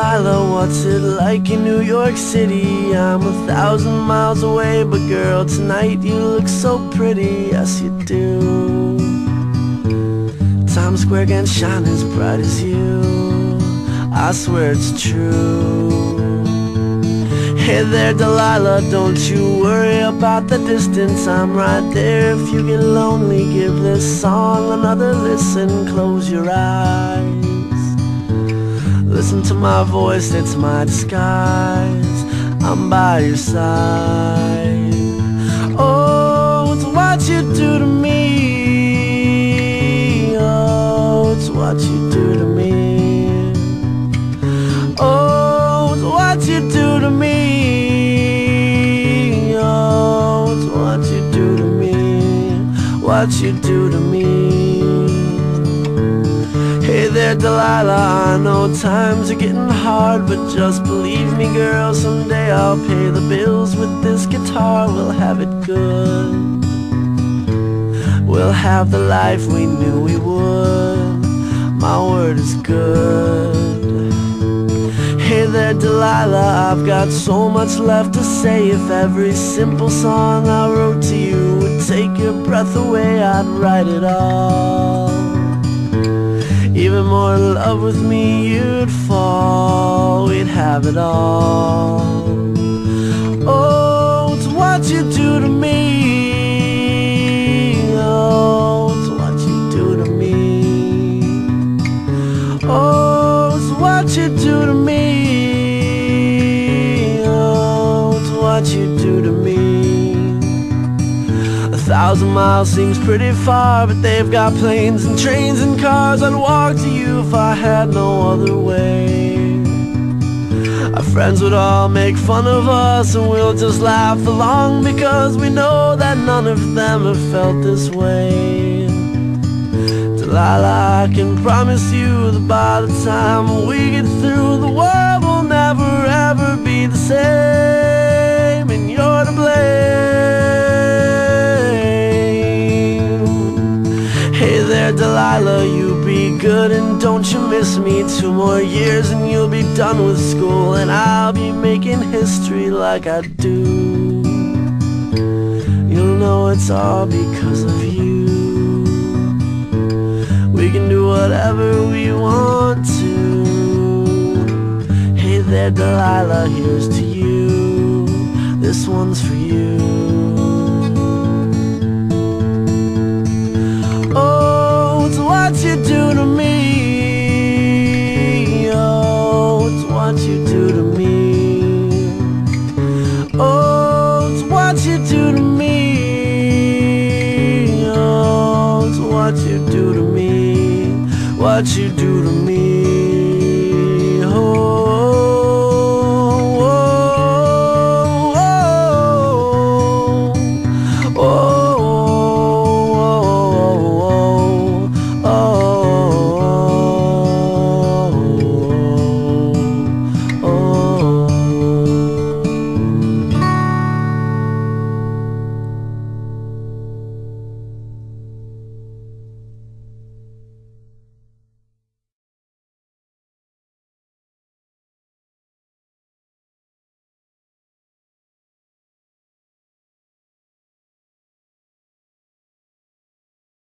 Delilah, what's it like in New York City? I'm 1,000 miles away, but girl, tonight you look so pretty, yes you do. Times Square can't shine as bright as you, I swear it's true. Hey there Delilah, don't you worry about the distance, I'm right there. If you get lonely, give this song another listen. Close your eyes, listen to my voice, it's my disguise, I'm by your side. Oh, it's what you do to me, oh, it's what you do to me. Oh, it's what you do to me, oh, it's what you do to me, what you do to me. Hey there Delilah, I know times are getting hard, but just believe me girl, someday I'll pay the bills with this guitar. We'll have it good, we'll have the life we knew we would, my word is good. Hey there Delilah, I've got so much left to say. If every simple song I wrote to you would take your breath away, I'd write it all. Even more in love with me you'd fall, we'd have it all. Oh, it's what you do to me, oh, it's what you do to me. Oh, it's what you do to me, oh, it's what you do to me. 1,000 miles seems pretty far, but they've got planes and trains and cars. I'd walk to you if I had no other way. Our friends would all make fun of us, and we'll just laugh along, because we know that none of them have felt this way. Delilah, I can promise you that by the time we get through, the world will never ever be the same, and you're to blame. Hey there Delilah, you be good and don't you miss me. 2 more years and you'll be done with school, and I'll be making history like I do. You'll know it's all because of you. We can do whatever we want to. Hey there Delilah, here's to you, this one's for you. Oh, it's what you do to me, oh, it's what you do to me. Oh, it's what you do to me, oh, it's what you do to me, what you do to me.